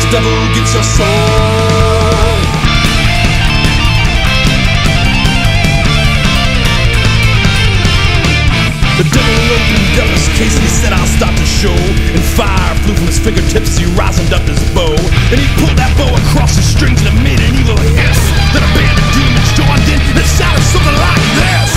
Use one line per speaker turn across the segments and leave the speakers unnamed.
devil gets your soul. The devil opened up his case and he said, I'll start the show. And fire flew from his fingertips, he rised and ducked his bow. And he pulled that bow across the strings and it made an evil hiss. Then a band of demons joined in and it sounded something like this.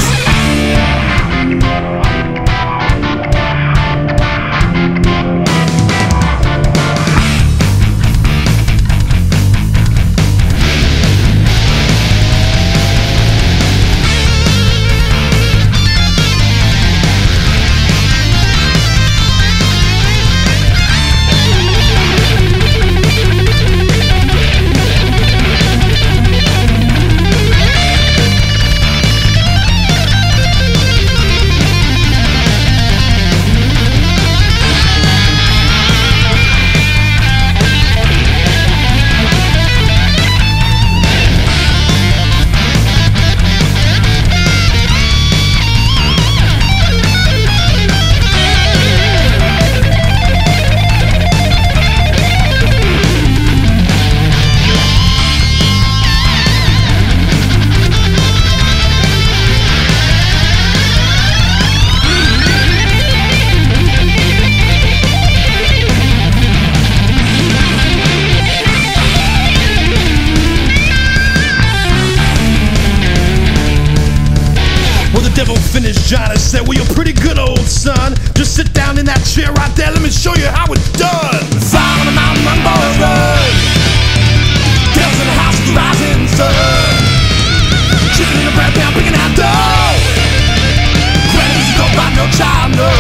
Finished, Johnny said, well, you're pretty good, old son. Just sit down in that chair right there, let me show you how it's done. Fire on the mountain, run, boys, run. Devils in the house with the rising sun. Chicken in the bread pan, picking out dough. Grannies don't buy no child, no.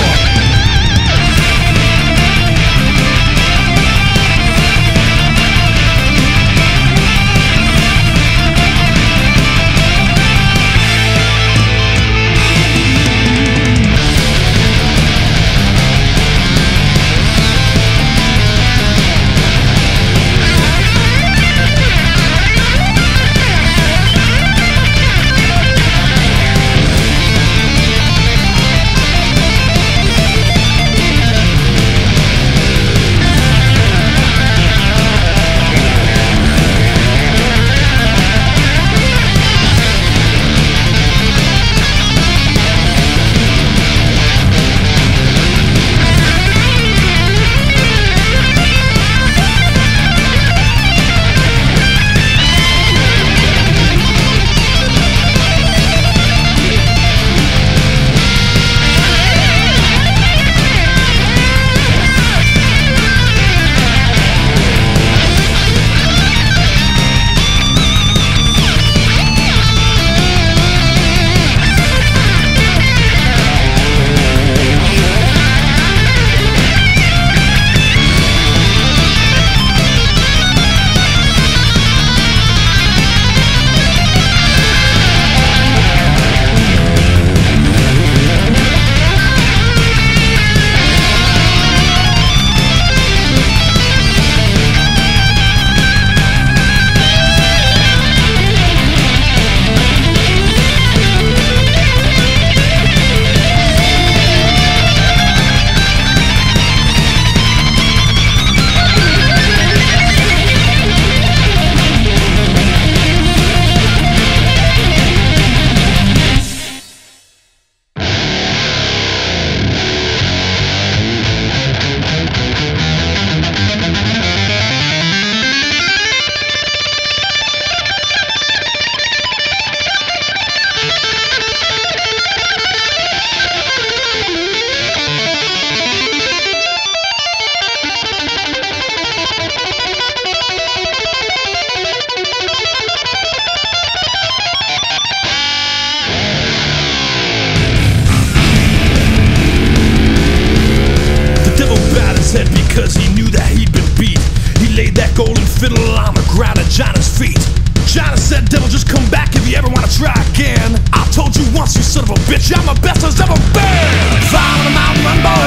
Because he knew that he'd been beat. He laid that golden fiddle on the ground at Johnny's feet. Johnny said, devil, just come back if you ever want to try again. I told you once, you son of a bitch, I'm the best there's ever been. Fire on the mountain, run, boy.